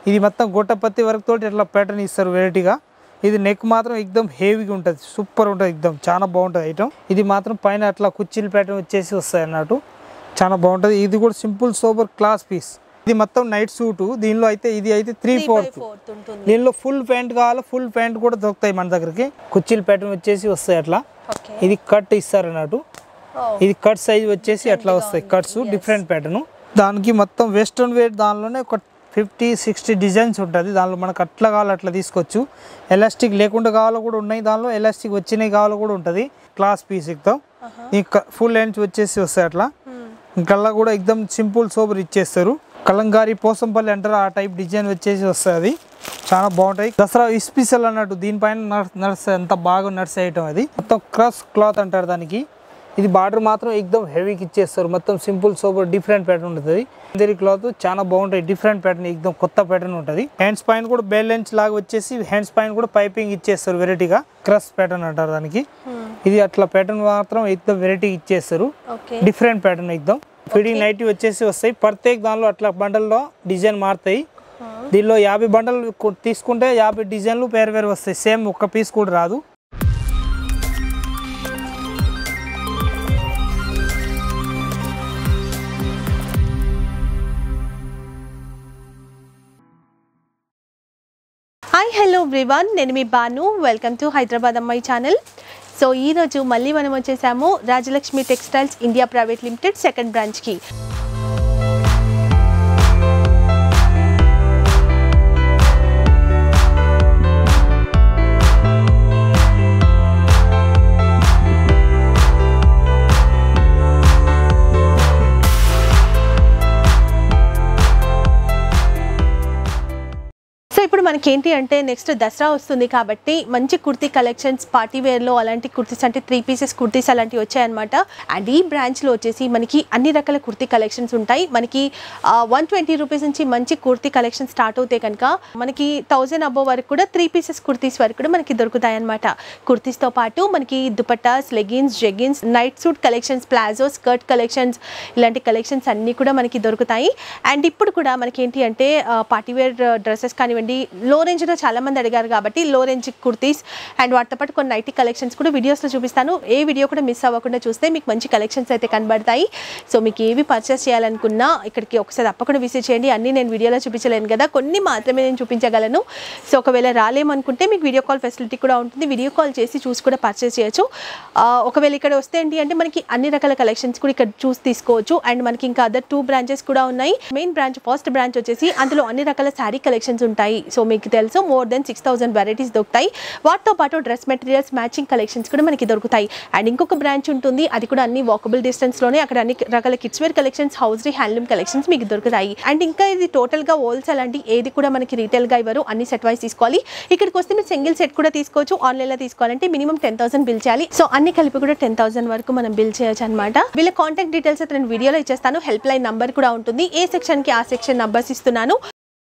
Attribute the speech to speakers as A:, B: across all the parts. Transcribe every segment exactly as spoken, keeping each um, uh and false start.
A: ఇది మొత్తం గొట్టపత్తి వర్క్ తోటి ఇట్లా ప్యాటర్న్ ఇస్తారు వెరైటీగా. ఇది నెక్ మాత్రం ఎక్దమ్ హెవీగా ఉంటుంది, సూపర్ ఉంటుంది, ఎక్దమ్ చాలా బాగుంటుంది ఐటమ్. ఇది మాత్రం పైన అట్లా కుర్చీల ప్యాటర్న్ వచ్చేసి వస్తాయి అన్నట్టు, చాలా బాగుంటుంది. ఇది కూడా సింపుల్ సోబర్ క్లాస్ పీస్. ఇది మొత్తం నైట్ సూటు. దీనిలో అయితే ఇది అయితే త్రీ ఫోర్త్ దీనిలో ఫుల్ ప్యాంట్ కావాలా, ఫుల్ ప్యాంట్ కూడా దొరుకుతాయి మన దగ్గరికి. కుర్చీల ప్యాటర్న్ వచ్చేసి వస్తాయి అట్లా. ఇది కట్ ఇస్తారు అన్నట్టు. ఇది కట్ సైజ్ వచ్చేసి అట్లా వస్తాయి కట్స్, డిఫరెంట్ ప్యాటర్న్. దానికి మొత్తం వెస్ట్రన్ వేర్ దానిలోనే ఒక ఫిఫ్టీ సిక్స్టీ డిజైన్స్ ఉంటుంది. దానిలో మనకు అట్లా కావాలి అట్లా తీసుకోవచ్చు. ఎలాస్టిక్ లేకుండా కావాలో కూడా ఉన్నాయి, దానిలో ఎలాస్టిక్ వచ్చినాయి కావాలో కూడా ఉంటుంది. క్లాస్ పీస్ ఎక్దాం ఇంకా ఫుల్ లెంత్ వచ్చేసి వస్తాయి అట్లా. ఇంకల్లా కూడా ఎక్దమ్ సింపుల్ సోబర్ ఇచ్చేస్తారు. కలంకారీ పోసంపల్లి అంటారు, ఆ టైప్ డిజైన్ వచ్చేసి వస్తుంది. అది చాలా బాగుంటాయి. దసరా స్పెషల్ అన్నట్టు దీనిపైన నడిసే అంత బాగా నడిసే ఐటమ్. అది మొత్తం క్రాస్ క్లాత్ అంటారు దానికి. ఇది బార్డర్ మాత్రం ఎక్దమ్ హెవీకి ఇచ్చేస్తారు. మొత్తం సింపుల్ సోబర్ డిఫరెంట్ ప్యాటర్న్ ఉంటుంది. అందరి క్లాత్ చాలా బాగుంటాయి, డిఫరెంట్ ప్యాటర్న్, ఎక్దమ్ కొత్త ప్యాటర్న్ ఉంటుంది. హ్యాండ్స్ పైన కూడా బ్యాలెన్స్ లాగా వచ్చేసి హ్యాండ్స్ పైన కూడా పైపింగ్ ఇచ్చేస్తారు వెరైటీగా. క్రస్ ప్యాటర్న్ అంటారు దానికి. ఇది అట్లా ప్యాటర్న్ మాత్రం ఎక్దమ్ వెరైటీ ఇచ్చేస్తారు, డిఫరెంట్ ప్యాటర్న్ ఎక్దమ్. ఫిట్టింగ్ నైటీ వచ్చేసి వస్తాయి. ప్రత్యేక దానిలో అట్లా బండల్లో డిజైన్ మారుతాయి. దీనిలో యాభై బండలు తీసుకుంటే యాభై డిజైన్లు వేరు వేరు వస్తాయి, సేమ్ ఒక్క పీస్ కూడా రాదు.
B: హాయ్ హలో ఎవ్రీవన్, నేను మీ బాను. వెల్కమ్ టు హైదరాబాద్ అమ్మాయి ఛానల్. సో ఈరోజు మళ్ళీ మనం వచ్చేసాము Rajalakshmi textiles India private limited second బ్రాంచ్కి. ఇప్పుడు మనకి ఏంటి అంటే నెక్స్ట్ దసరా వస్తుంది కాబట్టి మంచి కుర్తీ కలెక్షన్స్, పార్టీ వేర్లో అలాంటి కుర్తీస్ అంటే త్రీ పీసెస్ కుర్తీస్ అలాంటివి వచ్చాయన్నమాట. అండ్ ఈ బ్రాంచ్లో వచ్చేసి మనకి అన్ని రకాల కుర్తీ కలెక్షన్స్ ఉంటాయి. మనకి వన్ ట్వంటీ రూపీస్ నుంచి మంచి కుర్తీ కలెక్షన్ స్టార్ట్ అవుతాయి కనుక మనకి థౌజండ్ అబోవ్ వరకు కూడా త్రీ పీసెస్ కుర్తీస్ వరకు కూడా మనకి దొరుకుతాయి అనమాట. కుర్తీస్తో పాటు మనకి dupattas, leggings, jeggings, night suit collections, palazzo, skirt collections, ఇలాంటి కలెక్షన్స్ అన్నీ కూడా మనకి దొరుకుతాయి. అండ్ ఇప్పుడు కూడా మనకి ఏంటి అంటే పార్టీ వేర్ డ్రెస్సెస్ కానివ్వండి, లో రేంజ్లో చాలా మంది అడిగారు కాబట్టి లో రేంజ్ కుర్తీస్ అండ్ వాటితో పాటు కొన్ని నైటీ కలెక్షన్స్ కూడా వీడియోస్లో చూపిస్తాను. ఏ వీడియో కూడా మిస్ అవ్వకుండా చూస్తే మీకు మంచి కలెక్షన్స్ అయితే కనబడతాయి. సో మీకు ఏవి పర్చేస్ చేయాలనుకున్నా ఇక్కడికి ఒకసారి తప్పకుండా విజిట్ చేయండి. అన్నీ నేను వీడియోలో చూపించలేను కదా, కొన్ని మాత్రమే నేను చూపించగలను. సో ఒకవేళ రాలేమనుకుంటే మీకు వీడియో కాల్ ఫెసిలిటీ కూడా ఉంటుంది. వీడియో కాల్ చేసి చూసి కూడా పర్చేస్ చేయొచ్చు. ఒకవేళ ఇక్కడ వస్తే ఏంటి అంటే మనకి అన్ని రకాల కలెక్షన్స్ కూడా ఇక్కడ చూసి తీసుకోవచ్చు. అండ్ మనకి ఇంకా అదర్ టూ బ్రాంచెస్ కూడా ఉన్నాయి. మెయిన్ బ్రాంచ్ ఫస్ట్ బ్రాంచ్ వచ్చేసి అందులో అన్ని రకాల శారీ కలెక్షన్స్ ఉంటాయి. సో మీకు తెలుసు more than six thousand varieties దొరుకుతాయి. వాటితో పాటు డ్రెస్ మెటీరియల్స్, మ్యాచింగ్ కలెక్షన్స్ కూడా మనకి దొరుకుతాయి. అండ్ ఇంకొక బ్రాంచ్ ఉంటుంది, అది కూడా అన్ని వాకబుల్ డిస్టెన్స్లోనే. అక్కడ అన్ని రకాల kids wear collections, hosiery, handloom collections మీకు దొరుకుతాయి. అండ్ ఇంకా ఇది టోటల్గా హోల్సేల్ అండి, ఏది కూడా మనకి రీటైల్గా ఇవ్వరు, అన్ని సెట్ వైజ్ తీసుకోవాలి. ఇక్కడికి వస్తే మీరు సింగిల్ సెట్ కూడా తీసుకోవచ్చు. ఆన్లైన్లో తీసుకోవాలంటే మినిమం టెన్ థౌసండ్ బిల్ చేయాలి. సో అన్ని కలిపి కూడా టెన్ థౌసండ్ వరకు మనం బిల్ చేయొచ్చు అనమాట. వీళ్ళ కాంటాక్ట్ డీటెయిల్స్ అయితే నేను వీడియోలో ఇచ్చేస్తాను. హెల్ప్ లైన్ నంబర్ కూడా ఉంటుంది. ఏ సెక్షన్కి ఆ సెక్షన్ నంబర్స్ ఇస్తున్నాను.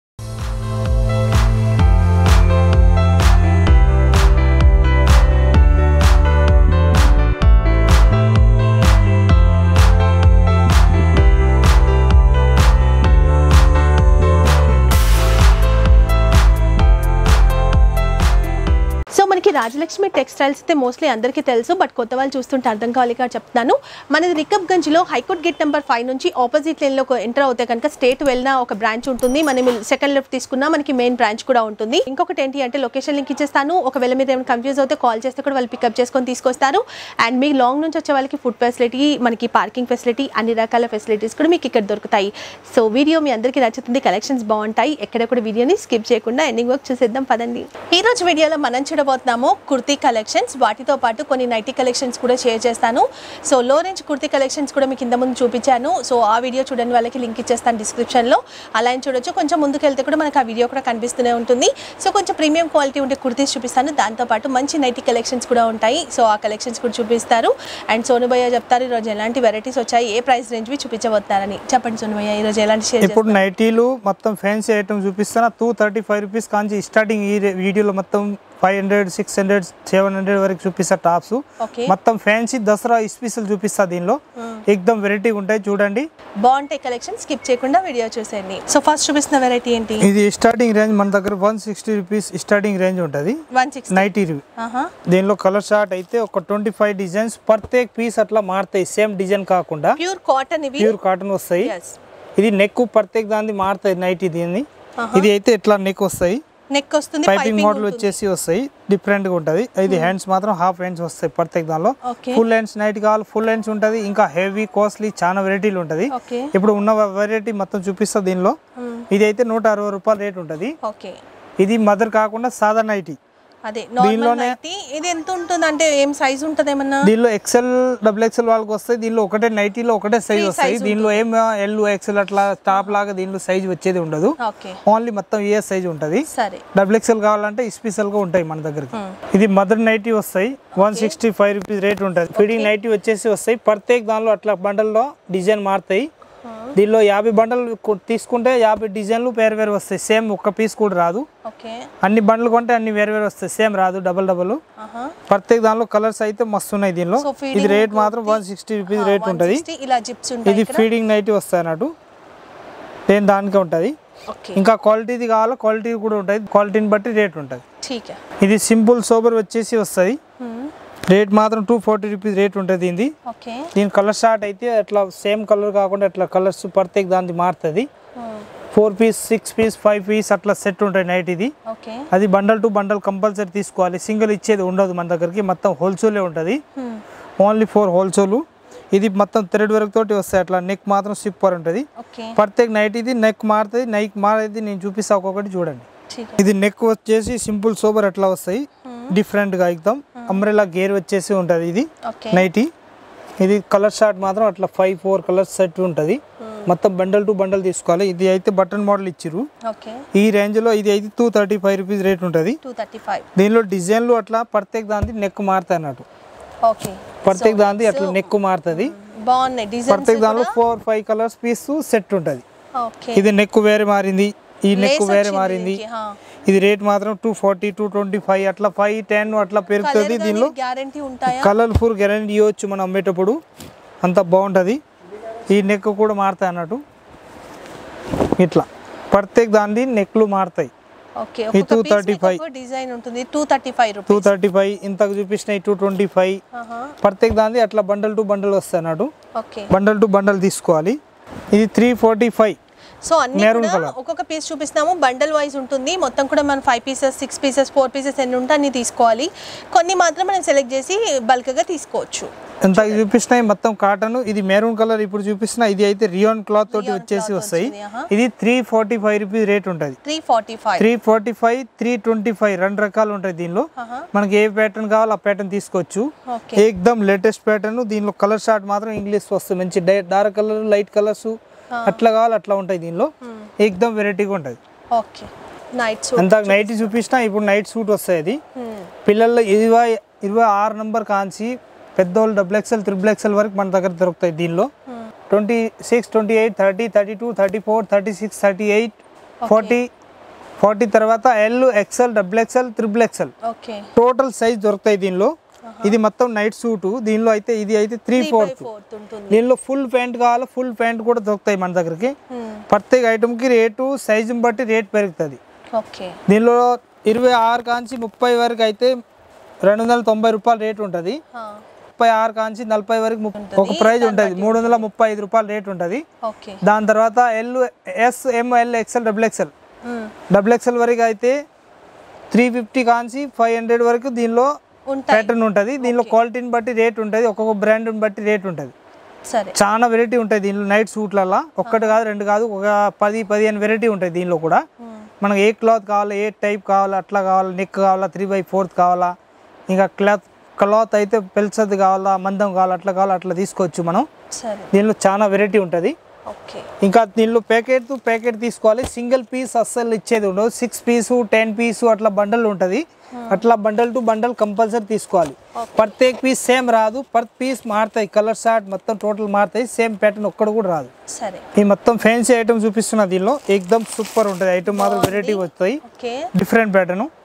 B: రాజలక్ష్మి టెక్స్టైల్స్ అయితే మోస్ట్లీ అందరికీ తెలుసు, బట్ కొత్త వాళ్ళు చూస్తుంటే అర్థం కావాలి కాబట్టి చెప్తాను. మనది రికబ్గంజ్లో హైకోర్ట్ గేట్ నెంబర్ ఫైవ్ నుంచి ఆపోజిట్ లైన్లో ఎంటర్ అవుతే కనుక స్టేట్ వెళ్ళిన ఒక బ్రాంచ్ ఉంటుంది. మనం సెకండ్ లెఫ్ట్ తీసుకున్నా మనకి మెయిన్ బ్రాంచ్ కూడా ఉంటుంది. ఇంకొకటి ఏంటి అంటే లొకేషన్ లింక్ ఇచ్చేస్తాను. ఒకవేళ మీరు ఏమైనా కన్ఫ్యూజ్ అవుతే కాల్ చేస్తే కూడా వాళ్ళు పికప్ చేసుకొని తీసుకొస్తారు. అండ్ మీకు లాంగ్ నుంచి వచ్చే వాళ్ళకి ఫుడ్ ఫెసిలిటీ, మనకి పార్కింగ్ ఫెసిలిటీ, అన్ని రకాల ఫెసిలిటీస్ కూడా మీకు ఇక్కడ దొరుకుతాయి. సో వీడియో మీ అందరికీ నచ్చుతుంది, కలెక్షన్స్ బాగుంటాయి. ఎక్కడ కూడా వీడియోని స్కిప్ చేయకుండా ఎండింగ్ వర్క్ చూసేద్దాం పదండి. ఈ రోజు వీడియోలో మనం చూడబోతున్నాము కుర్తీ కలెక్షన్స్, వాటితో పాటు కొన్ని నైటీ కలెక్షన్స్ కూడా షేర్ చేస్తాను. So low range kurti collections కూడా మీకు ఇంత ముందు చూపించాను. సో ఆ వీడియో చూడని వాళ్ళకి లింక్ ఇచ్చేస్తాను డిస్క్రిప్షన్లో, అలా చూడొచ్చు. కొంచెం ముందుకు వెళ్తే కూడా మనకు ఆ వీడియో కూడా కనిపిస్తూనే ఉంటుంది. సో కొంచెం ప్రీమియం క్వాలిటీ ఉండే కుర్తీస్ చూపిస్తాను, దాంతోపాటు మంచి నైటీ కలెక్షన్స్ కూడా ఉంటాయి. సో ఆ కలెక్షన్స్ కూడా చూపిస్తారు. అండ్ సోనుభయ్య చెప్తారు ఈరోజు ఎలాంటి వెరైటీస్ వచ్చాయి, ఏ ప్రైస్ రేంజ్వి చూపించబోతున్నారని. చెప్పండి సోనుభయ్య, ఈరోజు ఎలాంటి షేర్?
A: ఇప్పుడు నైటీలు మొత్తం ఫ్యాన్సీ ఐటమ్ చూపిస్తాను. టూ థర్టీ ఫైవ్ రూపీస్ కాంచి స్టార్టింగ్ ఈ వీడియోలో మొత్తం five hundred six hundred seven hundred వరకు చూపిస్తా టాప్స్
B: ఓకే
A: మొత్తం ఫ్యాన్సీ దసరా స్పెషల్ చూపిస్తా దీనిలో ఎక్దమ్ వెరైటీ ఉంటాయి చూడండి
B: బాగుంటాయి కలెక్షన్ స్కిప్ చేయకుండా వీడియో చూసేయండి సో ఫస్ట్ చూపిస్తున్న వెరైటీ ఏంటి
A: ఇది స్టార్టింగ్ రేంజ్ మన దగ్గర one sixty rupees starting range ఉంటుంది
B: వన్ సిక్స్టీ
A: నైటీ దీనిలో కలర్ షార్ట్ అయితే ఒక ట్వంటీ ఫైవ్ డిజైన్స్ ప్రత్యేక పీస్ అట్లా మారుతాయి సేమ్ డిజైన్ కాకుండా
B: ప్యూర్ కాటన్ ఇవి
A: ప్యూర్ కాటన్ వస్తాయి ఇది నెక్ ప్రత్యేక దాన్ని మారుతాయి నైటీ దీన్ని ఇది అయితే ఇట్లా నెక్ వస్తాయి
B: నెక్ వస్తుంది
A: పైపింగ్ మోడల్ వచ్చేసి వస్తాయి డిఫరెంట్ గా ఉంటది ఇది హ్యాండ్స్ మాత్రం హాఫ్ హ్యాండ్స్ వస్తాయి ప్రత్యేక దానిలో ఫుల్ హ్యాండ్స్ నైట్ కావాలి ఫుల్ హ్యాండ్స్ ఉంటది ఇంకా హెవీ కాస్ట్లీ చాలా వెరైటీలు ఉంటది ఇప్పుడు ఉన్న వెరైటీ మొత్తం చూపిస్తా దీనిలో ఇది అయితే నూట అరవై రూపాయల రేట్ ఉంటది ఇది మదర్ కాకుండా సాదా నైటీ
B: అదే నార్మల్ నైటీ ఇది ఎంత ఉంటుంది అంటే ఏం సైజ్ ఉంటది ఏమన్నా
A: దీనిలో ఎక్సెల్ డబుల్ ఎక్సెల్ వాళ్ళకి వస్తాయి దీనిలో ఒకటే నైటీలో ఒకటే సైజ్ వస్తాయి దీనిలో ఏం ఎల్ ఎక్సెల్ అట్లా టాప్ లాగా దీనిలో సైజ్ వచ్చేది ఉండదు ఓన్లీ మొత్తం ఏ సైజ్ ఉంటది డబుల్ ఎక్సెల్ కావాలంటే స్పెషల్ గా ఉంటాయి మన దగ్గరికి ఇది మదర్ నైటీ వస్తాయి one sixty five rupees rate ఉంటుంది ఫీడింగ్ నైటీ వచ్చేసి వస్తాయి ప్రత్యేక దానిలో అట్లా బండల్లో డిజైన్ మారుతాయి దీనిలో యాభై బండలు తీసుకుంటే యాభై డిజైన్లు వేరు వేరు వస్తాయి సేమ్ ఒక్క పీస్ కూడా రాదు అన్ని బండ్లు కొంటే అన్ని వేరు వేరు వస్తాయి సేమ్ రాదు డబల్ డబల్ ప్రత్యేక దానిలో కలర్స్ అయితే మస్తు ఉన్నాయి దీనిలో ఇది రేట్ మాత్రం వన్ సిక్స్టీ రూపీస్ రేట్ ఉంటుంది ఇది ఫీడింగ్ నైట్ వస్తాయి అన్నట్టు దేని దానికే ఉంటుంది ఇంకా క్వాలిటీది కావాలా క్వాలిటీ కూడా ఉంటుంది క్వాలిటీని బట్టి రేట్ ఉంటుంది ఇది సింపుల్ సోబర్ వచ్చేసి వస్తుంది రేట్ మాత్రం టూ ఫార్టీ రూపీస్ రేట్ ఉంటుంది దీనిది దీని కలర్ షార్ట్ అయితే అట్లా సేమ్ కలర్ కాకుండా అట్లా కలర్స్ ప్రత్యేక దానికి మారుతుంది four piece six piece five piece అట్లా సెట్ ఉంటాయి నైట్ ఇది అది బండల్ టు బండల్ కంపల్సరీ తీసుకోవాలి సింగిల్ ఇచ్చేది ఉండదు మన దగ్గరికి మొత్తం హోల్సేలే ఉంటుంది ఓన్లీ ఫోర్ హోల్సేల్ ఇది మొత్తం థ్రెడ్ వర్క్ తోటి వస్తాయి అట్లా నెక్ మాత్రం సూపర్ ఉంటుంది ప్రత్యేక నైట్ ఇది నెక్ మారుతుంది నెక్ మారేది నేను చూపిస్తా ఒక్కొక్కటి చూడండి ఇది నెక్ వచ్చేసి సింపుల్ సోబర్ అట్లా వస్తాయి డిఫరెంట్ గా ఎక్దం అంబ్రెలా గేర్ వచ్చేసి ఉంటది ఇది నైటీ ఇది కలర్ షార్ట్ మాత్రం అట్లా ఫైవ్ ఫోర్ కలర్స్ సెట్ ఉంటది మొత్తం బండల్ టు బండల్ తీసుకోవాలి ఇది అయితే బటన్ మోడల్ ఇచ్చిరు ఈ రేంజ్ లో ఇది అయితే two thirty five rupees rate ఉంటది దీనిలో డిజైన్లు అట్లా ప్రత్యేక దాని నెక్ మారుతాయి అన్నట్టు ప్రత్యేక దాని అట్లా నెక్ మారుతుంది ప్రత్యేక దానిలో four five colours piece set ఉంటది ఇది నెక్ వేరే మారింది ఈ నెక్ వేరే మారింది ఇది రేట్ మాత్రం two forty two twenty five అట్లా ఫైవ్ టెన్ అట్లా పెరుగుతుంది దీనిలో కలర్ఫుల్ గ్యారంటీ ఇవ్వచ్చు మనం అమ్మేటప్పుడు అంత బాగుంటుంది ఈ నెక్ కూడా మారుతాయి అన్నట్టు ఇట్లా ప్రత్యేక దాని నెక్లు మారుతాయి two thirty five two thirty five ఇంతకు చూపించినాయి టూ ట్వంటీ ఫైవ్ ప్రత్యేక దాని అట్లా బండల్ టు బండల్ వస్తాయి అన్నట్టు బండల్ టు బండల్ తీసుకోవాలి ఇది త్రీ ఫార్టీ ఫైవ్
B: సో అన్ని కూడా ఒక్కొక్క పీస్ చూపిస్తాము బండల్ వైజ్ ఉంటుంది మొత్తం కూడా మనం five pieces six pieces four pieces ఎన్ని ఉంటే అన్ని తీసుకోవాలి కొన్ని మాత్రం మనం సెలెక్ట్ చేసి బల్క్గా తీసుకోవచ్చు
A: ఎంత చూపిస్తున్నాయి మొత్తం కాటన్ ఇది మెరూన్ కలర్ ఇప్పుడు చూపిస్తున్నా ఇది అయితే రియాన్ క్లాత్ తోటి వచ్చేసి వస్తాయి ఇది three forty five rupees rate ఉంటుంది
B: three forty five
A: three forty five three twenty five రెండు రకాలు ఉంటాయి దీనిలో మనకి ఏ ప్యాటర్న్ కావాలో ఆ ప్యాటర్న్ తీసుకోవచ్చు ఏకదమ్ లేటెస్ట్ ప్యాటర్న్ దీనిలో కలర్ షార్ట్ మాత్రం ఇంగ్లీష్ వస్తుంది మంచి డార్క్ కలర్ లైట్ కలర్స్ అట్లా కావాలి అట్లా ఉంటాయి దీనిలో ఏకదమ్ వెరైటీగా ఉంటుంది అంత నైట్ చూపించినా ఇప్పుడు నైట్ సూట్ వస్తాయి అది పిల్లల్లో ఇరవై ఇరవై ఆరు నంబర్ కాంచి పెద్దోళ్ళు డబుల్ ఎక్స్ఎల్ త్రిబుల్ ఎక్స్ఎల్ వరకు మన దగ్గర దొరుకుతాయి దీనిలో twenty six twenty eight thirty thirty two thirty four thirty six thirty eight forty forty తర్వాత L XL double XL triple XL total size దొరుకుతాయి దీనిలో ఇది మొత్తం నైట్ సూట్ దీనిలో అయితే ఇది అయితే త్రీ ఫోర్త్ దీనిలో ఫుల్ ప్యాంట్ కావాలి ఫుల్ ప్యాంట్ కూడా దొరుకుతాయి మన దగ్గరికి ప్రత్యేక ఐటమ్ కి రేటు సైజు బట్టి రేట్ పెరుగుతుంది దీనిలో ఇరవై ఆరు కాంచి ముప్పై వరకు అయితే రెండు వందల తొంభై రూపాయలు రేట్ ఉంటుంది ముప్పై ఆరు కాంచి నలభై వరకు ఒక ప్రైజ్ ఉంటుంది మూడు వందల ముప్పై ఐదు రూపాయలు రేట్ ఉంటుంది దాని తర్వాత L S M L XL double XL double XL వరకు అయితే త్రీ ఫిఫ్టీ కాంచి ఫైవ్ హండ్రెడ్ వరకు దీనిలో ప్యాటర్న్ ఉంటుంది దీనిలో క్వాలిటీని బట్టి రేట్ ఉంటుంది ఒక్కొక్క బ్రాండ్ని బట్టి రేట్ ఉంటుంది చాలా వెరైటీ ఉంటాయి దీనిలో నైట్ సూట్లలో ఒక్కటి కాదు రెండు కాదు ఒక పది పదిహేను వెరైటీ ఉంటాయి దీనిలో కూడా మనకు ఏ క్లాత్ కావాలా ఏ టైప్ కావాలా అట్లా కావాలా నెక్ కావాలా త్రీ బై ఫోర్త్ కావాలా ఇంకా క్లాత్ క్లాత్ అయితే పెల్సది కావాలా మందం కావాలా అట్లా కావాలా అట్లా తీసుకోవచ్చు మనం దీనిలో చాలా వెరైటీ ఉంటుంది ఇంకా దీనిలో ప్యాకెట్ ప్యాకెట్ తీసుకోవాలి సింగిల్ పీస్ అస్సలు ఇచ్చేది ఉండదు సిక్స్ పీసు టెన్ పీసు అట్లా బండల్ ఉంటుంది అట్లా బండల్ టు బండల్ కంపల్సరీ తీసుకోవాలి ప్రత్యేక పీస్ సేమ్ రాదు ప్రతి పీస్ మారుతాయి కలర్ షార్ట్ మొత్తం టోటల్ మారుతాయి సేమ్ ప్యాటర్న్ ఒక్కడు కూడా రాదు ఈ మొత్తం ఫ్యాన్సీ ఐటమ్ చూపిస్తున్నా దీనిలో ఏకదమ్ సూపర్ ఉంటుంది ఐటమ్ మాత్రం వెరైటీ వస్తాయి డిఫరెంట్ ప్యాటర్న్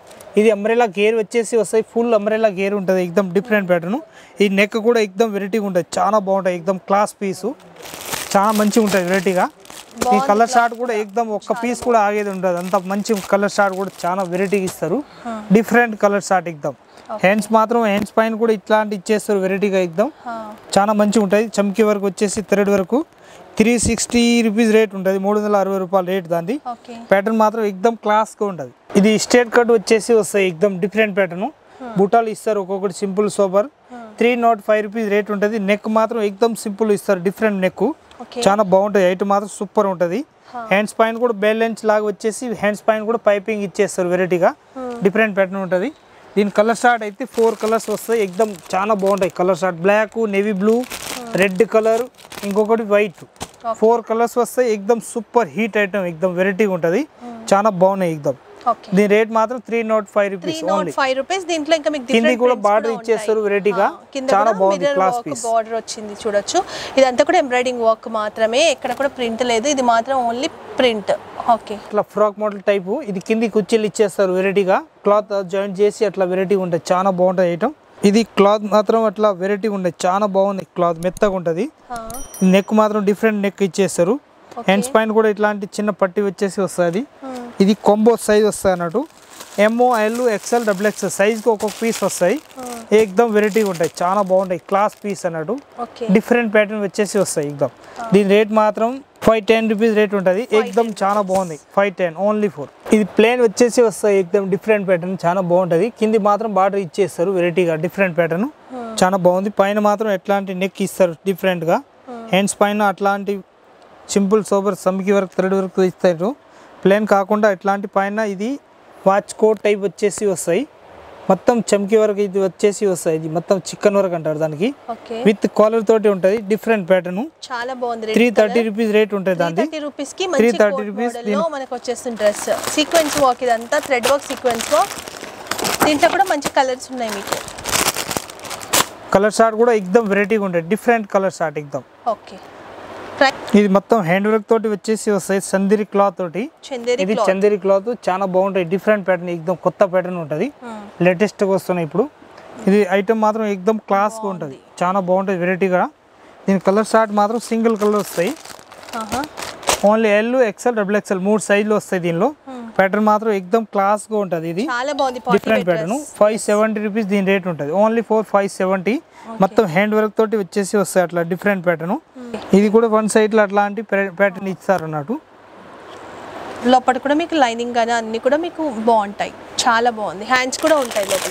A: ఇది అంబ్రెలా గేర్ వచ్చేసి వస్తాయి, ఫుల్ అంబ్రెలా గేర్ ఉంటుంది, ఎక్దమ్ డిఫరెంట్ ప్యాటర్న్. ఈ నెక్ కూడా ఎక్దమ్ వెరైటీగా ఉంటుంది, చాలా బాగుంటుంది, ఎక్దమ్ క్లాస్ పీసు, చాలా మంచిగా ఉంటుంది వెరైటీగా. ఈ కలర్ షార్ట్ కూడా ఎక్దమ్ ఒక్క పీస్ కూడా ఆగేది ఉంటుంది, అంత మంచి కలర్ షార్ట్ కూడా చాలా వెరైటీగా ఇస్తారు, డిఫరెంట్ కలర్ షార్ట్ ఎక్దమ్. హ్యాండ్స్ మాత్రం హ్యాండ్స్ పైన కూడా ఇట్లాంటి ఇచ్చేస్తారు వెరైటీగా ఎక్దమ్, చాలా మంచిగా ఉంటుంది. చమ్కీ వరకు వచ్చేసి థ్రెడ్ వరకు త్రీ సిక్స్టీ రూపీస్ రేట్ ఉంటుంది, మూడు వందల అరవై రూపాయలు రేట్ దాన్ని. ప్యాటర్న్ మాత్రం ఎక్దమ్ క్లాస్గా ఉంటుంది. ఇది స్ట్రేట్ కట్ వచ్చేసి వస్తాయి, ఎక్దమ్ డిఫరెంట్ ప్యాటర్న్. బుటాలు ఇస్తారు ఒక్కొక్కటి simple sober, three nought five rupees rate ఉంటుంది. నెక్ మాత్రం ఎక్దమ్ సింపుల్ ఇస్తారు, డిఫరెంట్ నెక్, చాలా బాగుంటుంది. ఐటమ్ మాత్రం సూపర్ ఉంటుంది. హ్యాండ్స్ పైన కూడా బ్యాలెన్స్ లాగా వచ్చేసి హ్యాండ్స్ పైన కూడా పైపింగ్ ఇచ్చేస్తారు వెరైటీగా, డిఫరెంట్ ప్యాటర్న్ ఉంటుంది. దీని కలర్ షార్ట్ అయితే ఫోర్ కలర్స్ వస్తాయి, ఎక్దమ్ చాలా బాగుంటాయి colour chart. Black, navy blue, red colour, ఇంకొకటి వైట్, ఫోర్ కలర్స్ వస్తాయి. ఎక్దమ్ సూపర్ హీట్ ఐటమ్, ఎక్దమ్ వెరైటీగా ఉంటుంది, చాలా బాగున్నాయి ఎక్దమ్. దీని రేట్ మాత్రం three nought five rupees only.
B: దీంట్లో ఇంకా మీకు
A: కింది కూడా బార్డర్ ఇచ్చేస్తారు వెరైటీగా, చాలా బాగుంది, క్లాస్ పీస్.
B: బార్డర్ వచ్చింది చూడొచ్చు. ఇదంతా కూడా ఎంబ్రాయిడింగ్ వర్క్ మాత్రమే, ఎక్కడ కూడా ప్రింట్ లేదు, ఇది మాత్రం ఓన్లీ ప్రింట్. ఓకే,
A: ఇట్లా ఫ్రాక్ మోడల్ టైపు. ఇది కింది కుర్చీలు ఇచ్చేస్తారు వెరైటీగా, క్లాత్ జాయింట్ చేసి అట్లా వెరైటీగా ఉంటుంది, చాలా బాగుంటుంది ఐటమ్. ఇది క్లాత్ మాత్రం అట్లా వెరైటీగా ఉంటుంది, చాలా బాగుంది క్లాత్, మెత్తగా ఉంటుంది. నెక్ మాత్రం డిఫరెంట్ నెక్ ఇచ్చేస్తారు. హ్యాండ్స్ పైన కూడా ఇట్లాంటి చిన్న పట్టి వచ్చేసి వస్తుంది. ఇది కాంబో సైజ్ వస్తుంది అన్నట్టు, M, L, XL, double XL సైజ్కి ఒక్కొక్క పీస్ వస్తాయి, ఎక్దమ్ వెరైటీగా ఉంటాయి, చాలా బాగుంటాయి, క్లాస్ పీస్ అన్నట్టు. డిఫరెంట్ ప్యాటర్న్ వచ్చేసి వస్తాయి ఎక్దమ్. దీని రేట్ మాత్రం ఫైవ్ టెన్ రూపీస్ రేట్ ఉంటుంది, ఎక్దమ్ చాలా బాగుంది, ఫైవ్ టెన్ ఓన్లీ ఫోర్. ఇది ప్లేన్ వచ్చేసి వస్తాయి, ఎక్దమ్ డిఫరెంట్ ప్యాటర్న్, చాలా బాగుంటుంది. కింది మాత్రం బార్డర్ ఇచ్చేస్తారు వెరైటీగా, డిఫరెంట్ ప్యాటర్న్, చాలా బాగుంది. పైన మాత్రం ఎట్లాంటి నెక్ ఇస్తారు డిఫరెంట్గా, హ్యాండ్స్ పైన అట్లాంటి సింపుల్ సోబర్ సమ్కి వరకు థ్రెడ్ వరకు ఇస్తారు, ప్లేన్ కాకుండా ఇట్లాంటి పైన ఇది వాచ్ కోట్ టైప్ వచ్చేసి వస్తాయి, మొత్తం చమ్కీ వరకు ఇది వచ్చేసి వస్తాయి. ఇది మొత్తం చికెన్ వరకు అంటారు దానికి, విత్ కాలర్ తోటి ఉంటుంది, డిఫరెంట్ ప్యాటర్న్,
B: చాలా బాగుంది.
A: త్రీ థర్టీ రూపీస్ రేట్ ఉంటుంది దానికి, త్రీ థర్టీ రూపీస్
B: మనకు వచ్చేస్తుంది. డ్రెస్ సీక్వెన్స్ వర్క్, ఇదంతా థ్రెడ్ వర్క్ సీక్వెన్స్ వర్క్. దీంట్లో కూడా మంచి కలర్స్ ఉన్నాయి మీకు.
A: కలర్ షార్ట్ కూడా ఎక్దమ్ వెరైటీగా ఉంటుంది, డిఫరెంట్ కలర్ షార్ట్ ఎక్దమ్.
B: ఓకే,
A: ఇది మొత్తం హ్యాండ్ వర్క్ తోటి వచ్చేసి వస్తాయి, చందేరి క్లాత్ తోటి. ఇది చందేరి క్లాత్, చాలా బాగుంటాయి, డిఫరెంట్ ప్యాటర్న్, ఎక్దమ్ కొత్త ప్యాటర్న్ ఉంటుంది, లేటెస్ట్గా వస్తున్నాయి ఇప్పుడు. ఇది ఐటమ్ మాత్రం ఎక్దమ్ క్లాస్గా ఉంటుంది, చాలా బాగుంటుంది వెరైటీగా. దీని కలర్ షార్ట్ మాత్రం సింగిల్ కలర్ వస్తాయి, only L, XL, double XL మూడు సైజులు వస్తాయి. దీనిలో ప్యాటర్న్ మాత్రం ఎక్దమ్ క్లాస్గా ఉంటుంది, ఇది different pattern. Five seventy rupees దీని రేట్ ఉంటుంది, ఓన్లీ ఫోర్ ఫైవ్ సెవెంటీ. మొత్తం హ్యాండ్ వర్క్ తోటి వచ్చేసి వస్తాయి అట్లా, డిఫరెంట్ ప్యాటర్న్. ఇది కూడా వన్ సైడ్లో అట్లాంటి ప్యాటర్న్ ఇస్తారు అన్నట్టు.
B: లోపల కూడా మీకు లైనింగ్ కానీ అన్ని కూడా మీకు బాగుంటాయి, చాలా బాగుంది. హ్యాండ్స్ కూడా ఉంటాయి లోపల,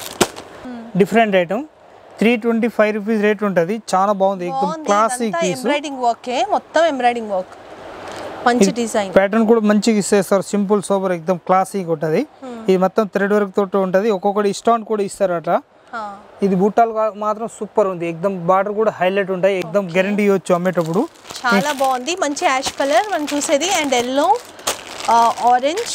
A: different item. Three twenty five rupees rate ఉంటుంది, చాలా బాగుంది, క్లాసిక్ పీస్.
B: ఎంబ్రాయిడింగ్ వర్క్, మొత్తం ఎంబ్రాయిడింగ్ వర్క్, మంచి డిజైన్.
A: ప్యాటర్న్ కూడా మంచిగా ఇస్తారు, సింపుల్ సోబర్ ఎక్దమ్ క్లాసిక్ ఉంటుంది. ఇది మొత్తం థ్రెడ్ వర్క్ తోటి ఉంటుంది, ఒక్కొక్కటి స్టోన్ కూడా ఇస్తారు అట్లా. ఇది బూటాలు మాత్రం సూపర్ ఉంది, ఎక్దమ్ బార్డర్ కూడా హైలైట్ ఉంటాయి, ఎక్దమ్ గ్యారంటీ ఇవ్వచ్చు అమ్మేటప్పుడు.
B: చాలా బాగుంది, మంచి యాష్ కలర్ మనం చూసేది, and yellow, orange,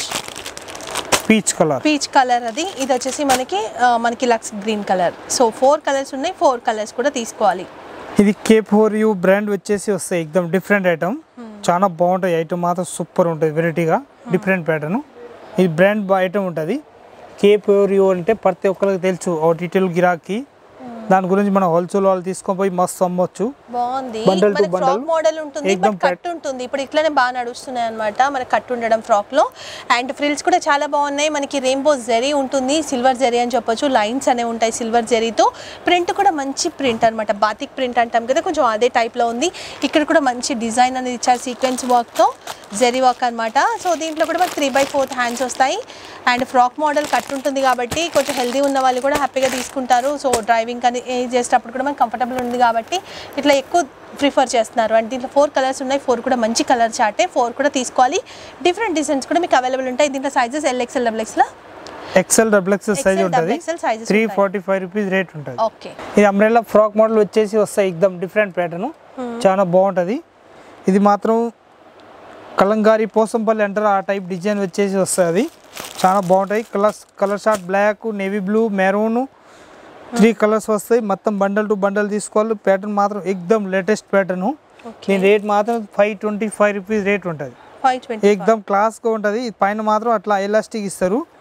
A: peach colour,
B: peach colour అది. ఇది వచ్చేసి మనకి మనకి లక్స్ green colour. So four colours ఉన్నాయి, ఫోర్ కలర్స్ కూడా తీసుకోవాలి.
A: ఇది కే ఫోర్ యూ బ్రాండ్ వచ్చేసి వస్తాయి, ఎక్దమ్ డిఫరెంట్ ఐటమ్, చాలా బాగుంటాయి. ఐటమ్ మాత్రం సూపర్ ఉంటుంది వెరైటీగా, డిఫరెంట్ ప్యాటర్న్. ఇది బ్రాండ్ ఐటమ్ ఉంటుంది. కే ఫోర్ యూ అంటే ప్రతి ఒక్కరికి తెలుసు, రిటైల్ గిరాకీ, దాని గురించి మనం హోల్సేల్ వాళ్ళు తీసుకొని పోయి మస్తు అమ్మొచ్చు.
B: బాగుంది, ఫ్రాక్ మోడల్ ఉంటుంది, బట్ కట్ ఉంటుంది. ఇప్పుడు ఇట్లానే బాగా నడుస్తున్నాయి అన్నమాట, మనకి కట్ ఉండడం ఫ్రాక్ లో. అండ్ ఫ్రిల్స్ కూడా చాలా బాగున్నాయి, మనకి రెయిన్బో జరీ ఉంటుంది, సిల్వర్ జరీ అని చెప్పొచ్చు, లైన్స్ అనేవి ఉంటాయి సిల్వర్ జరీతో. ప్రింట్ కూడా మంచి ప్రింట్ అనమాట, బాతిక్ ప్రింట్ అంటాం కదా, కొంచెం అదే టైప్ లో ఉంది. ఇక్కడ కూడా మంచి డిజైన్ అనేది ఇచ్చారు, సీక్వెన్స్ వర్క్ తో, జరీ వర్క్ అనమాట. సో దీంట్లో కూడా మనకి త్రీ బై ఫోర్త్ హ్యాండ్స్ వస్తాయి. అండ్ ఫ్రాక్ మోడల్ కట్ ఉంటుంది కాబట్టి కొంచెం హెల్దీ ఉన్న వాళ్ళు కూడా హ్యాపీగా తీసుకుంటారు. సో డ్రైవింగ్ కానీ చేసేటప్పుడు కూడా మనకి కంఫర్టబుల్ ఉంది కాబట్టి ఇట్లా ఎక్కువ ప్రిఫర్ చేస్తున్నారు. అండ్ దీంట్లో ఫోర్ కలర్స్ ఉన్నాయి, ఫోర్ కూడా మంచి కలర్ చాటే, ఫోర్ కూడా తీసుకోవాలి. డిఫరెంట్ డిజైన్స్ కూడా మీకు అవైలబుల్ ఉంటాయి. దీంట్లో sizes L XL double XL
A: XL double XL size ఉంటుంది, three forty five rupees rate ఉంటుంది.
B: ఓకే,
A: ఇది అంబ్రెల్లా ఫ్రాక్ మోడల్ వచ్చేసి వస్తాయి, ఎక్దమ్ డిఫరెంట్ ప్యాటర్న్, చాలా బాగుంటుంది. ఇది మాత్రం కలంగారీ పోసంపల్లి అంటారు, ఆ టైప్ డిజైన్ వచ్చేసి వస్తుంది, చాలా బాగుంటాయి. Colours colour chart black, navy blue, maroon, three colours వస్తాయి. మొత్తం బండల్ టు బండల్ తీసుకోవాలి. ప్యాటర్న్ మాత్రం ఎక్దమ్ లేటెస్ట్ ప్యాటర్న్. దీని రేట్ మాత్రం five twenty five rupees rate ఉంటుంది, ఎక్దమ్ క్లాస్గా ఉంటుంది. పైన మాత్రం అట్లా ఎలాస్టిక్ ఇస్తారు,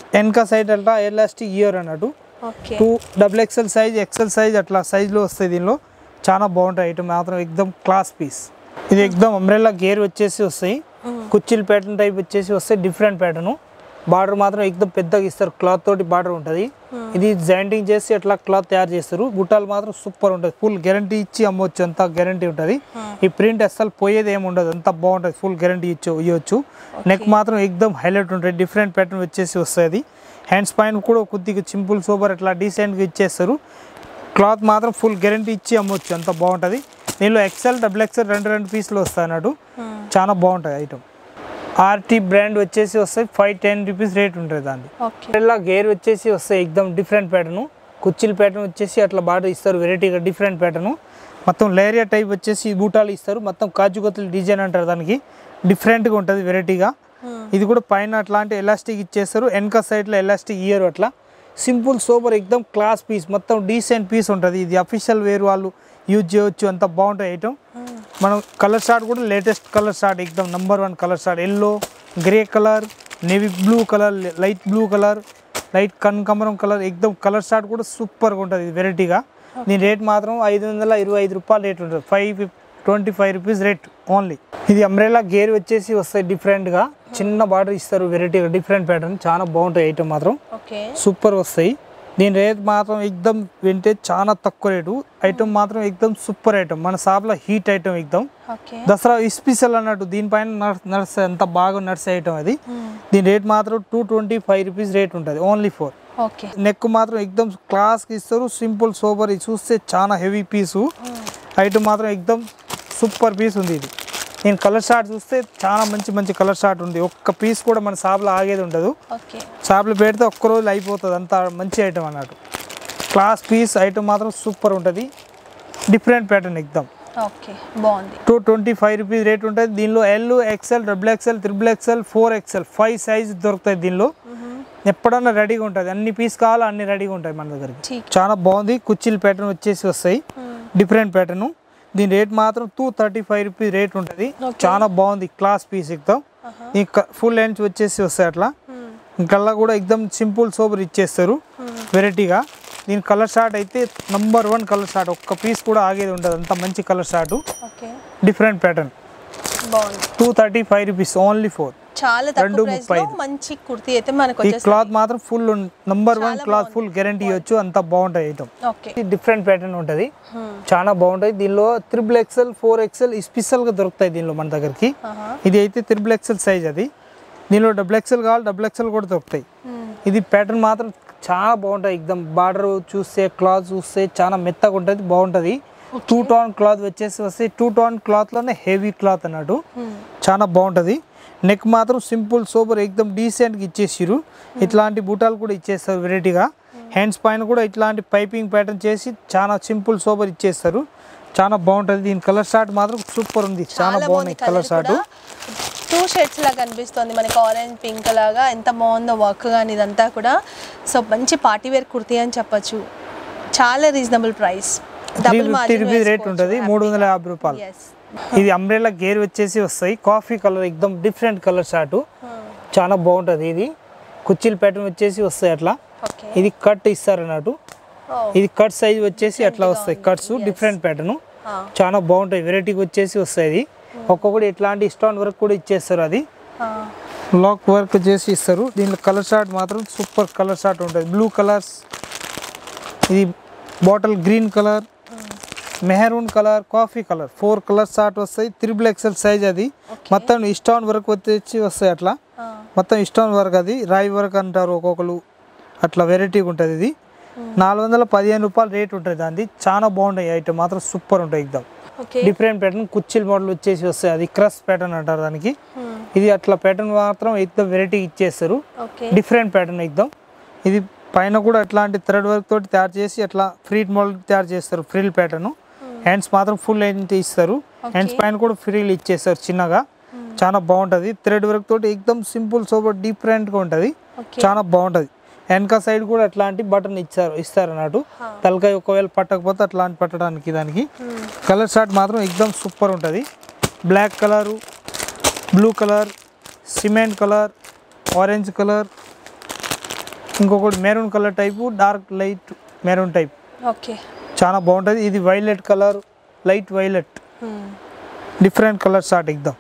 A: వెనక సైడ్ అట్లా ఎలాస్టిక్ ఇయర్ అన్నట్టు
B: okay
A: two double XL size XL size అట్లా సైజ్లో వస్తాయి దీనిలో చాలా బాగుంటాయి ఐటమ్ మాత్రం ఎక్దమ్ క్లాస్ పీస్ ఇది ఎక్దమ్ అంబ్రెల్లా గేర్ వచ్చేసి వస్తాయి కుచ్చిల్ ప్యాటర్న్ టైప్ వచ్చేసి వస్తాయి డిఫరెంట్ ప్యాటర్న్ బార్డర్ మాత్రం ఎక్దమ్ పెద్దగా ఇస్తారు క్లాత్ తోటి బార్డర్ ఉంటుంది ఇది జాయింటింగ్ చేసి అట్లా క్లాత్ తయారు చేస్తారు బుట్టాలు మాత్రం సూపర్ ఉంటుంది ఫుల్ గ్యారంటీ ఇచ్చి అమ్మవచ్చు అంత గ్యారంటీ ఉంటుంది ఈ ప్రింట్ అస్సలు పోయేది ఏమి ఉండదు అంత బాగుంటుంది ఫుల్ గ్యారంటీ ఇచ్చు ఇవ్వచ్చు నెక్ మాత్రం ఎక్దమ్ హైలైట్ ఉంటుంది డిఫరెంట్ ప్యాటర్న్ వచ్చేసి వస్తుంది హ్యాండ్స్ పైన కూడా కొద్దిగా సింపుల్ సూపర్ అట్లా డీసెంట్గా ఇచ్చేస్తారు క్లాత్ మాత్రం ఫుల్ గ్యారంటీ ఇచ్చి అమ్మవచ్చు అంత బాగుంటుంది దీనిలో ఎక్సెల్ డబుల్ ఎక్సెల్ రెండు రెండు పీసులు వస్తాయి అన్నట్టు చాలా బాగుంటుంది ఐటమ్ ఆర్టీ బ్రాండ్ వచ్చేసి వస్తాయి ఫైవ్ టెన్ రూపీస్ రేట్ ఉంటుంది దాన్ని ఇలా గేర్ వచ్చేసి వస్తాయి ఎక్దమ్ డిఫరెంట్ ప్యాటర్న్ కుచ్చిల్ ప్యాటర్న్ వచ్చేసి అట్లా బాగా ఇస్తారు వెరైటీగా డిఫరెంట్ ప్యాటర్న్ మొత్తం లేరియా టైప్ వచ్చేసి బూటాలు ఇస్తారు మొత్తం కాజు కత్తులు డిజైన్ అంటారు దానికి డిఫరెంట్గా ఉంటుంది వెరైటీగా ఇది కూడా పైన అట్లాంటి ఎలాస్టిక్ ఇచ్చేస్తారు వెనక సైడ్లో ఎలాస్టిక్ ఇయర్ అట్లా సింపుల్ సూపర్ ఎక్దమ్ క్లాస్ పీస్ మొత్తం డీసెంట్ పీస్ ఉంటుంది ఇది అఫీషియల్ వేర్ వాళ్ళు యూజ్ చేయవచ్చు అంత బాగుంటుంది ఐటమ్ మనం కలర్ షార్ట్ కూడా లేటెస్ట్ కలర్ షార్ట్ ఎక్దమ్ number one colour chart yellow grey colour navy blue colour light blue colour light కనకాంబరం కలర్ ఎక్దమ్ కలర్ షార్ట్ కూడా సూపర్గా ఉంటుంది వెరైటీగా దీని రేట్ మాత్రం ఐదు వందల ఇరవై ఐదు రూపాయలు రేట్ ఉంటుంది five twenty five rupees rate only ఇది అంబ్రెల్లా గేర్ వచ్చేసి వస్తాయి డిఫరెంట్గా చిన్న బార్డర్ ఇస్తారు వెరైటీగా డిఫరెంట్ ప్యాటర్న్ చాలా బాగుంటాయి ఐటమ్ మాత్రం సూపర్ వస్తాయి దీని రేట్ మాత్రం ఎక్దమ్ వింటే చాలా తక్కువ రేటు ఐటమ్ మాత్రం ఎక్దమ్ సూపర్ ఐటమ్ మన షాప్లో హీట్ ఐటమ్ ఎక్దమ్ దసరా స్పెషల్ అన్నట్టు దీనిపైన నడిసే అంత బాగా నడిసే ఐటమ్ అది దీని రేట్ మాత్రం two twenty five rupees rate ఉంటుంది ఓన్లీ ఫోర్ నెక్ మాత్రం ఎక్దమ్ క్లాస్కి ఇస్తారు సింపుల్ సోబర్ ఇది చూస్తే చాలా హెవీ పీసు ఐటమ్ మాత్రం ఎక్దమ్ సూపర్ పీస్ ఉంది ఇది నేను కలర్ షార్ట్ చూస్తే చాలా మంచి మంచి కలర్ షార్ట్ ఉంది ఒక్క పీస్ కూడా మన షాప్లో ఆగేది ఉండదు షాప్లో పెడితే ఒక్క రోజు అయిపోతుంది అంత మంచి ఐటమ్ అన్నట్టు క్లాస్ పీస్ ఐటమ్ మాత్రం సూపర్ ఉంటుంది డిఫరెంట్ ప్యాటర్న్ ఎక్దమ్ two twenty five rupees rate ఉంటుంది దీనిలో L XL double XL triple XL four XL five size దొరుకుతాయి దీనిలో ఎప్పుడన్నా రెడీగా ఉంటుంది అన్ని పీస్ కావాలో అన్ని రెడీగా ఉంటాయి మన దగ్గరికి చాలా బాగుంది కుచ్చిల్ ప్యాటర్న్ వచ్చేసి వస్తాయి డిఫరెంట్ ప్యాటర్న్ దీని రేట్ మాత్రం two thirty five rupees rate ఉంటుంది చాలా బాగుంది క్లాస్ పీస్ ఎక్దమ్ ఇంకా ఫుల్ లెంత్ వచ్చేసి వస్తాయి అట్లా ఇంకల్లా కూడా ఎక్దమ్ సింపుల్ సోబర్ ఇచ్చేస్తారు వెరైటీగా దీని కలర్ షార్ట్ అయితే నంబర్ వన్ కలర్ షార్ట్ ఒక్క పీస్ కూడా ఆగేది ఉండదు అంత మంచి colour chart different pattern two thirty five rupees only four
B: చాలా తక్కువ ప్రైస్ లో మంచి కుర్తీ అయితే మనకు
A: వచ్చేస్తుంది ఈ క్లాత్ మాత్రం full number one cloth full guarantee ఇవ్వచ్చు అంత బాగుంటాయి ఐటమ్ ఓకే డిఫరెంట్ ప్యాటర్న్ ఉంటుంది చాలా బాగుంటాయి దీనిలో triple XL four XL special గా దొరుకుతాయి దీనిలో మన దగ్గరికి ఇది అయితే త్రిబుల్ ఎక్సెల్ సైజ్ అది దీనిలో డబుల్ ఎక్సెల్ కావాలి డబుల్ ఎక్సెల్ కూడా దొరుకుతాయి ఇది ప్యాటర్న్ మాత్రం చాలా బాగుంటాయి ఎక్దమ్ బార్డర్ చూస్తే క్లాత్ చూస్తే చాలా మెత్తగా ఉంటుంది బాగుంటుంది టూ టోన్ క్లాత్ వచ్చేసి వస్తే టూ టోన్ క్లాత్ లోనే హెవీ క్లాత్ అన్నట్టు చాలా బాగుంటుంది నెక్ మాత్రం సింపుల్ సూపర్ ఎక్దమ్ డీసెంట్గా ఇచ్చేసారు ఇట్లాంటి బూటాలు కూడా ఇచ్చేస్తారు వెరైటీగా హ్యాండ్స్ పైన కూడా ఇట్లాంటి పైపింగ్ ప్యాటర్న్ చేసి చాలా సింపుల్ సూపర్ ఇచ్చేస్తారు చాలా బాగుంటుంది దీని కలర్ షార్ట్ మాత్రం సూపర్ ఉంది చాలా బాగుంది కలర్ షార్ట్
B: టూ షేడ్స్ లాగా కనిపిస్తుంది మనకి ఆరెంజ్ పింక్ లాగా ఎంత బాగుందో వర్క్ కానీ ఇదంతా కూడా సో మంచి పార్టీ వేర్ కుర్తీ అని చెప్పొచ్చు చాలా reasonable price
A: double rupees rate ఉంటుంది మూడు వందల యాభై రూపాయలు ఇది అంబ్రెల్లా గేర్ వచ్చేసి వస్తాయి కాఫీ కలర్ ఎక్దమ్ డిఫరెంట్ కలర్ షార్ట్ చాలా బాగుంటుంది ఇది కుచ్చిల్ ప్యాటర్న్ వచ్చేసి వస్తాయి అట్లా ఇది కట్ ఇస్తారు అన్నట్టు ఇది కట్ సైజ్ వచ్చేసి అట్లా వస్తాయి కట్స్ డిఫరెంట్ ప్యాటర్న్ చాలా బాగుంటాయి వెరైటీకి వచ్చేసి వస్తాయి ఇది ఒక్కొక్కటి ఇట్లాంటి స్టోన్ వర్క్ కూడా ఇచ్చేస్తారు అది లాక్ వర్క్ చేసి ఇస్తారు దీనిలో కలర్ షార్ట్ మాత్రం సూపర్ కలర్ షార్ట్ ఉంటుంది బ్లూ కలర్స్ ఇది bottle green colour maroon colour coffee colour four colour chart వస్తాయి త్రిబుల్ ఎక్సెల్ సైజ్ అది మొత్తం స్టోన్ వర్క్ వచ్చి వస్తాయి అట్లా మొత్తం స్టోన్ వర్క్ అది రాయి వర్క్ అంటారు ఒక్కొక్కరు అట్లా వెరైటీగా ఉంటుంది ఇది నాలుగు వందల పదిహేను రూపాయలు రేట్ ఉంటుంది దాన్ని చాలా బాగుంటాయి ఐటమ్ మాత్రం సూపర్ ఉంటాయి ఎక్దమ్ డిఫరెంట్ ప్యాటర్న్ కుచ్చిల్ మోడల్ వచ్చేసి వస్తాయి అది క్రస్ ప్యాటర్న్ అంటారు దానికి ఇది అట్లా ప్యాటర్న్ మాత్రం ఎక్దమ్ వెరైటీ ఇచ్చేస్తారు డిఫరెంట్ ప్యాటర్న్ ఎక్దమ్ ఇది పైన కూడా అట్లాంటి థ్రెడ్ వర్క్ తోటి తయారు చేసి అట్లా ఫ్రీట్ మోడల్ తయారు చేస్తారు ఫ్రిల్ ప్యాటర్న్ హ్యాండ్స్ మాత్రం ఫుల్ లెంత్ ఇస్తారు హ్యాండ్స్ పైన కూడా ఫ్రీల్ ఇచ్చేస్తారు చిన్నగా చాలా బాగుంటుంది థ్రెడ్ వర్క్ తోటి ఎక్దమ్ సింపుల్ సూపర్ డిఫరెంట్గా ఉంటుంది చాలా బాగుంటుంది వెనక సైడ్ కూడా అట్లాంటి బటన్ ఇచ్చారు ఇస్తారు అన్నట్టు తలకాయ ఒకవేళ పట్టకపోతే అట్లాంటి పట్టడానికి దానికి కలర్ షార్ట్ మాత్రం ఎక్దమ్ సూపర్ ఉంటుంది black colour blue colour cement colour orange colour ఇంకొకటి maroon colour type, dark light maroon type.
B: Okay,
A: చాలా బాగుంటుంది. ఇది violet colour, light violet, different colour short ఎక్దమ్.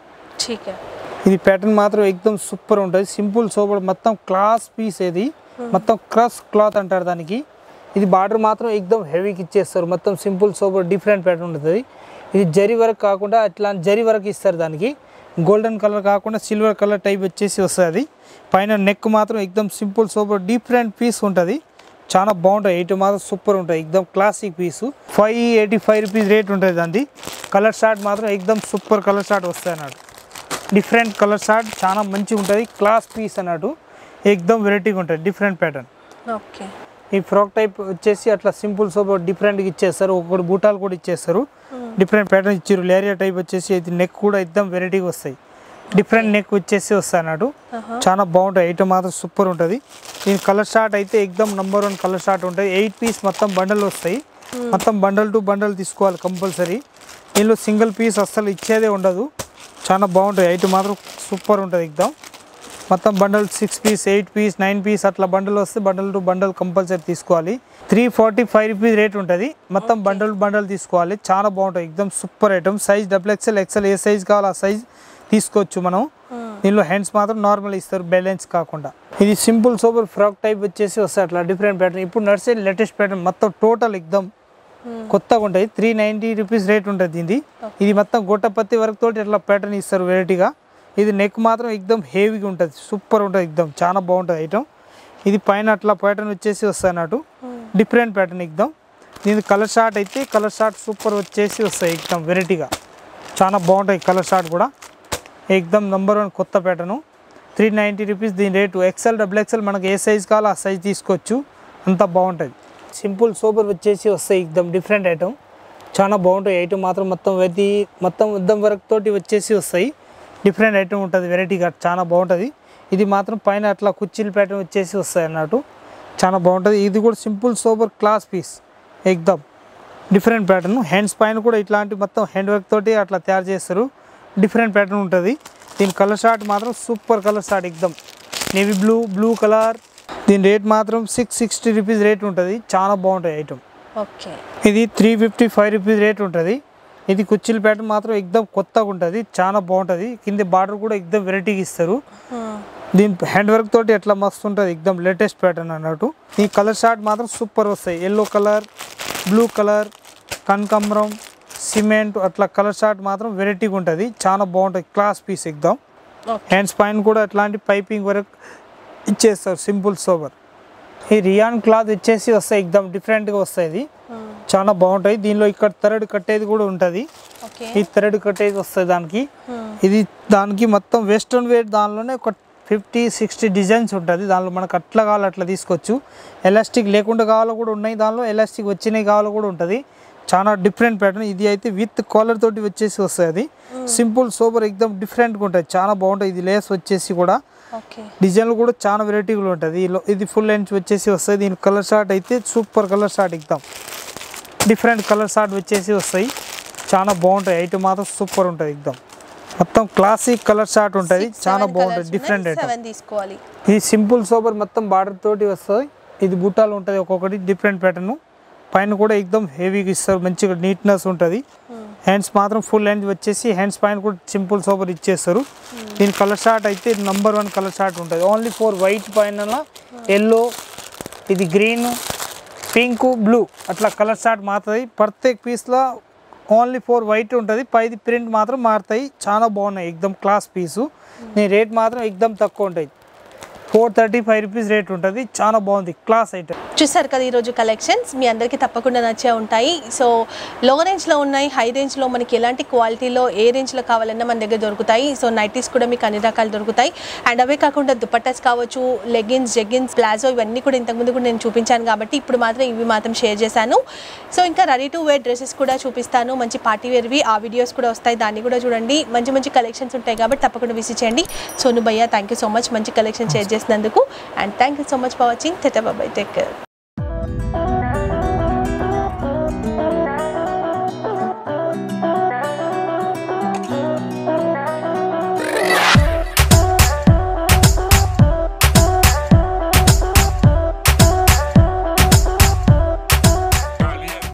A: ఇది ప్యాటర్న్ మాత్రం ఎక్దమ్ సూపర్ ఉంటుంది. సింపుల్ సోబర్ మొత్తం క్లాస్ పీస్. ఇది మొత్తం క్రష్ క్లాత్ అంటారు దానికి. ఇది బార్డర్ మాత్రం ఎక్దమ్ హెవీకి ఇచ్చేస్తారు. మొత్తం సింపుల్ సోబర్ డిఫరెంట్ ప్యాటర్న్ ఉంటుంది. ఇది జరీ వర్క్ కాకుండా అట్లా జరీ వర్క్ ఇస్తారు. దానికి గోల్డెన్ కలర్ కాకుండా సిల్వర్ కలర్ టైప్ వచ్చేసి వస్తుంది. పైన నెక్ మాత్రం ఎక్దమ్ సింపుల్ సోబర్ డిఫరెంట్ పీస్ ఉంటుంది. చాలా బాగుంటుంది. ఎయిట్ మాత్రం సూపర్ ఉంటుంది. ఎక్దమ్ classic piece. Five eighty five rupees rate ఉంటుంది దాన్ని. కలర్ షార్ట్ మాత్రం ఎక్దమ్ సూపర్ కలర్ షార్ట్ వస్తాయి అన్నట్టు. డిఫరెంట్ కలర్ షార్ట్ చాలా మంచిగా ఉంటుంది. క్లాస్ పీస్ అన్నట్టు ఎక్దమ్ వెరైటీగా ఉంటుంది. Different pattern.
B: ఓకే,
A: ఈ ఫ్రాక్ టైప్ వచ్చేసి అట్లా సింపుల్ సోబర్ డిఫరెంట్గా ఇచ్చేస్తారు. ఒకటి బూటాలు కూడా ఇచ్చేస్తారు. డిఫరెంట్ ప్యాటర్న్ ఇచ్చారు. లేరియా టైప్ వచ్చేసి అయితే నెక్ కూడా ఎక్దమ్ వెరైటీగా వస్తాయి. డిఫరెంట్ నెక్ వచ్చేసి వస్తాయి అన్నట్టు. చాలా బాగుంటుంది. ఐటమ్ మాత్రం సూపర్ ఉంటుంది. దీని కలర్ షార్ట్ అయితే ఎక్దమ్ నంబర్ వన్ కలర్ షార్ట్ ఉంటుంది. ఎయిట్ పీస్ మొత్తం బండల్ వస్తాయి. మొత్తం బండల్ టు బండల్ తీసుకోవాలి కంపల్సరీ. దీనిలో సింగిల్ పీస్ అస్సలు ఇచ్చేదే ఉండదు. చాలా బాగుంటుంది. ఐటమ్ మాత్రం సూపర్ ఉంటుంది ఎక్దమ్. మొత్తం bundle six piece, eight piece, nine piece అట్లా బండల్ వస్తే బండల్ టు బండల్ కంపల్సరీ తీసుకోవాలి. Three forty five rupees rate ఉంటుంది. మొత్తం బండల్ బండల్ తీసుకోవాలి. చాలా బాగుంటుంది. ఎక్దమ్ super item. Size double XL, XL ఏ సైజ్ కావాలో ఆ సైజ్ తీసుకోవచ్చు మనం. దీనిలో హ్యాండ్స్ మాత్రం నార్మల్ ఇస్తారు, బ్యాలెన్స్ కాకుండా. ఇది సింపుల్ సోబర్ ఫ్రాక్ టైప్ వచ్చేసి వస్తాయి అట్లా డిఫరెంట్ ప్యాటర్న్. ఇప్పుడు నడిచే లేటెస్ట్ ప్యాటర్న్ మొత్తం టోటల్ ఎక్దమ్ కొత్తగా ఉంటుంది. త్రీ నైంటీ రూపీస్ రేట్ ఉంటుంది ఇది. ఇది మొత్తం గొట్టపత్తి వరకు తోటి అట్లా ప్యాటర్న్ ఇస్తారు వెరైటీగా. ఇది నెక్ మాత్రం ఎక్దమ్ హెవీగా ఉంటుంది. సూపర్ ఉంటుంది ఎక్దమ్. చాలా బాగుంటుంది ఐటమ్. ఇది పైన అట్లా ప్యాటర్న్ వచ్చేసి వస్తాయి అన్నట్టు. డిఫరెంట్ ప్యాటర్న్ ఎక్దమ్. దీని కలర్ షార్ట్ అయితే కలర్ షార్ట్ సూపర్ వచ్చేసి వస్తాయి ఎక్దమ్ వెరైటీగా. చాలా బాగుంటాయి కలర్ షార్ట్ కూడా. ఎక్దమ్ నెంబర్ వన్ కొత్త ప్యాటర్ను. త్రీ నైంటీ రూపీస్ దీని రేటు. ఎక్సెల్ డబుల్ ఎక్సెల్ మనకు ఏ సైజ్ కావాలో ఆ సైజ్ తీసుకోవచ్చు. అంత బాగుంటుంది. సింపుల్ సోబర్ వచ్చేసి వస్తాయి ఎక్దమ్ డిఫరెంట్ ఐటమ్. చాలా బాగుంటాయి. ఐటమ్ మాత్రం మొత్తం వెతి మొత్తం ఉద్దం వర్క్ తోటి వచ్చేసి వస్తాయి. డిఫరెంట్ ఐటమ్ ఉంటుంది వెరైటీగా. చాలా బాగుంటుంది. ఇది మాత్రం పైన అట్లా కుర్చీల ప్యాటర్న్ వచ్చేసి వస్తాయి అన్నట్టు. చాలా బాగుంటుంది. ఇది కూడా సింపుల్ సోబర్ క్లాస్ పీస్ ఎక్దమ్ డిఫరెంట్ ప్యాటర్న్. హ్యాండ్స్ పైన కూడా ఇట్లాంటి మొత్తం హ్యాండ్ వర్క్ తోటి అట్లా తయారు చేస్తారు. డిఫరెంట్ ప్యాటర్న్ ఉంటుంది. దీని కలర్ షార్ట్ మాత్రం సూపర్ కలర్ షార్ట్ ఎక్దమ్. Navy blue, blue colour. దీని రేట్ మాత్రం సిక్స్ సిక్స్టీ రూపీస్ రేట్ ఉంటుంది. చాలా బాగుంటుంది ఐటమ్.
B: ఓకే,
A: ఇది three fifty five rupees rate ఉంటుంది. ఇది కుర్చీల ప్యాటర్న్ మాత్రం ఎక్దమ్ కొత్తగా ఉంటుంది. చాలా బాగుంటుంది. కింద బార్డర్ కూడా ఎక్దమ్ వెరైటీగా ఇస్తారు. దీని హ్యాండ్ వర్క్ తోటి ఎట్లా మస్తు ఉంటుంది. ఎక్దమ్ లేటెస్ట్ ప్యాటర్న్ అన్నట్టు. ఈ కలర్ షార్ట్ మాత్రం సూపర్ వస్తాయి. ఎల్లో కలర్, బ్లూ కలర్, కనకాంబరం, సిమెంట్ అట్లా కలర్ షార్ట్ మాత్రం వెరైటీగా ఉంటుంది. చాలా బాగుంటుంది. Class piece ఎక్దమ్. హ్యాండ్స్ పైన కూడా అట్లాంటి పైపింగ్ వర్క్ ఇచ్చేస్తారు. Simple sober. ఈ రియాన్ క్లాత్ వచ్చేసి వస్తాయి ఎక్దమ్ డిఫరెంట్గా వస్తాయి. ఇది చాలా బాగుంటాయి. దీనిలో ఇక్కడ థ్రెడ్ కట్టేది కూడా ఉంటుంది. ఈ థ్రెడ్ కట్టేది వస్తుంది దానికి. ఇది దానికి మొత్తం వెస్ట్రన్ వేర్ దానిలోనే ఒక ఫిఫ్టీ సిక్స్టీ డిజైన్స్ ఉంటుంది. దానిలో మనకు అట్లా కావాలి అట్లా తీసుకోవచ్చు. ఎలాస్టిక్ లేకుండా కావాలో కూడా ఉన్నాయి. దానిలో ఎలాస్టిక్ వచ్చినవి కావాలో కూడా ఉంటుంది. చాలా డిఫరెంట్ ప్యాటర్న్. ఇది అయితే విత్ కాలర్ తోటి వచ్చేసి వస్తుంది. అది సింపుల్ సోబర్ ఎక్దమ్ డిఫరెంట్గా ఉంటుంది. చాలా బాగుంటుంది. ఇది లేస్ వచ్చేసి కూడా డిజైన్లు కూడా చాలా వెరైటీగా ఉంటుంది. ఇది ఫుల్ లెంత్ వచ్చేసి వస్తుంది. దీని కలర్ షార్ట్ అయితే సూపర్ కలర్ షార్ట్ ఎక్దమ్ డిఫరెంట్ కలర్ షార్ట్ వచ్చేసి వస్తాయి. చాలా బాగుంటాయి. ఐటమ్ మాత్రం సూపర్ ఉంటుంది ఎక్దమ్. మొత్తం క్లాసిక్ కలర్ షార్ట్ ఉంటుంది. చాలా బాగుంటుంది. Different item. ఇది సింపుల్ సోబర్ మొత్తం బార్డర్ తోటి వస్తుంది. ఇది బుట్టాలు ఉంటుంది ఒక్కొక్కటి డిఫరెంట్ ప్యాటర్న్. పైన కూడా ఎక్దమ్ హెవీగా ఇస్తారు. మంచిగా నీట్నెస్ ఉంటుంది. హ్యాండ్స్ మాత్రం ఫుల్ హ్యాండ్ వచ్చేసి హ్యాండ్స్ పైన కూడా సింపుల్ సోబర్ ఇచ్చేస్తారు. దీని కలర్ షార్ట్ అయితే నంబర్ వన్ కలర్ షార్ట్ ఉంటుంది. ఓన్లీ ఫోర్ వైట్ పైన ఎల్లో, ఇది గ్రీన్, పింక్, బ్లూ అట్లా కలర్ షార్ట్ మారుతుంది. ప్రత్యేక పీస్లో ఓన్లీ ఫోర్ వైట్ ఉంటుంది. పైది ప్రింట్ మాత్రం మారుతాయి. చాలా బాగున్నాయి. ఎక్దమ్ క్లాస్ పీసు. దీని రేట్ మాత్రం ఎక్దమ్ తక్కువ ఉంటాయి. Four thirty five rupees rate ఉంటుంది. చాలా బాగుంది. Class item.
B: చూసారు కదా ఈరోజు కలెక్షన్స్ మీ అందరికీ తప్పకుండా నచ్చే ఉంటాయి. సో లో రేంజ్లో ఉన్నాయి, హై రేంజ్లో మనకి ఎలాంటి క్వాలిటీలో ఏ రేంజ్లో కావాలన్నా మన దగ్గర దొరుకుతాయి. సో నైటీస్ కూడా మీకు అన్ని రకాలు దొరుకుతాయి. అండ్ అవే కాకుండా దుపట్టాస్ కావచ్చు, లెగిన్స్, జెగిన్స్, ప్లాజో ఇవన్నీ కూడా ఇంతకుముందు కూడా నేను చూపించాను కాబట్టి ఇప్పుడు మాత్రం ఇవి మాత్రం షేర్ చేశాను. సో ఇంకా రెడీ టు వేర్ డ్రెస్సెస్ కూడా చూపిస్తాను. మంచి పార్టీ వేర్వి ఆ వీడియోస్ కూడా వస్తాయి. దాన్ని కూడా చూడండి. మంచి మంచి కలెక్షన్స్ ఉంటాయి కాబట్టి తప్పకుండా విజిట్ చేయండి. సోను భయ్య థ్యాంక్ యూ సో మచ్ మంచి కలెక్షన్ షేర్ చేసినందుకు. And thank you so much for watching. Tata bye, take care.